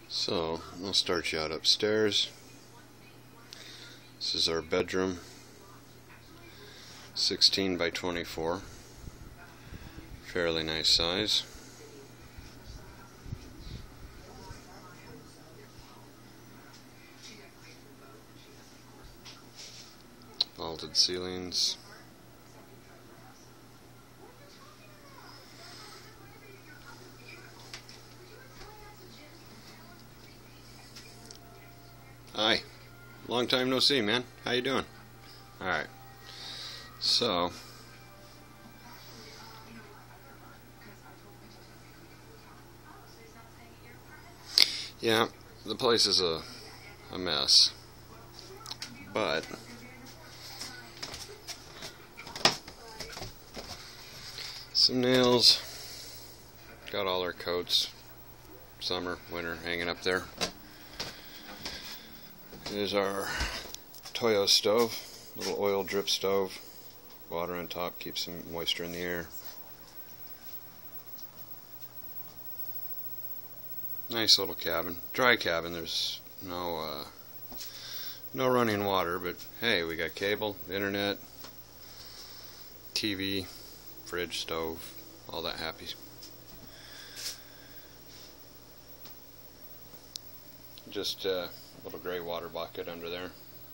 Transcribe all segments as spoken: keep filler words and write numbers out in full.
So, I'll start you out upstairs. This is our bedroom, sixteen by twenty-four, fairly nice size. Vaulted ceilings. Hi. Long time no see, man. How you doing? Alright. So, yeah, the place is a, a mess. But some nails. Got all our coats, summer, winter, hanging up there. Here's our Toyo stove, little oil drip stove. Water on top keeps some moisture in the air. Nice little cabin, dry cabin. There's no uh, no running water, but hey, we got cable, internet, T V, fridge, stove, all that happy. Just a uh, little gray water bucket under there.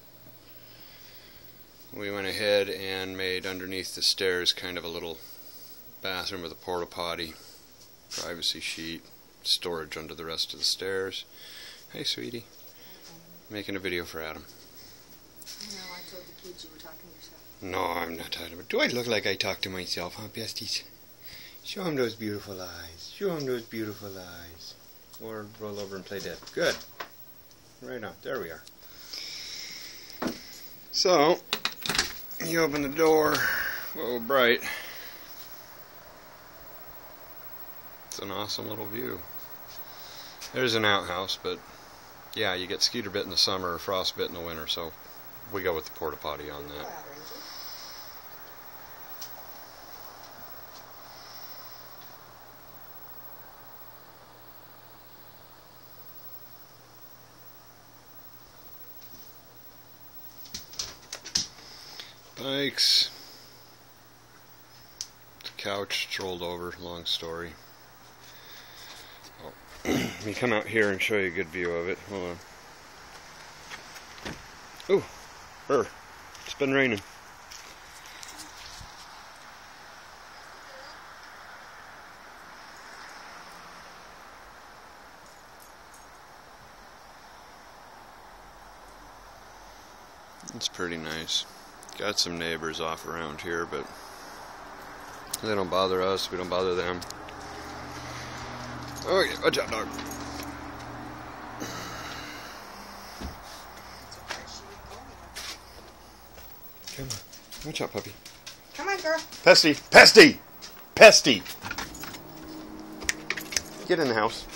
We went ahead and made underneath the stairs kind of a little bathroom with a porta potty, privacy sheet, storage under the rest of the stairs. Hey, sweetie. Making a video for Adam. No, I told the kids you were talking to yourself. No, I'm not talking about. Do I look like I talk to myself, huh, besties? Show him those beautiful eyes. Show him those beautiful eyes. Or roll over and play dead. Good. Right on. There we are. So, you open the door. Whoa, bright. It's an awesome little view. There's an outhouse, but yeah, you get skeeter bit in the summer or frost bit in the winter, so we go with the porta potty on that. Bikes. The couch rolled over, long story. Oh. Let me come out here and show you a good view of it. Hold on. Ooh, her. It's been raining. It's pretty nice. Got some neighbors off around here, but they don't bother us, we don't bother them. Okay, watch out, dog. Come on, watch out, puppy. Come on, girl. Pesty, pesty, pesty. Get in the house.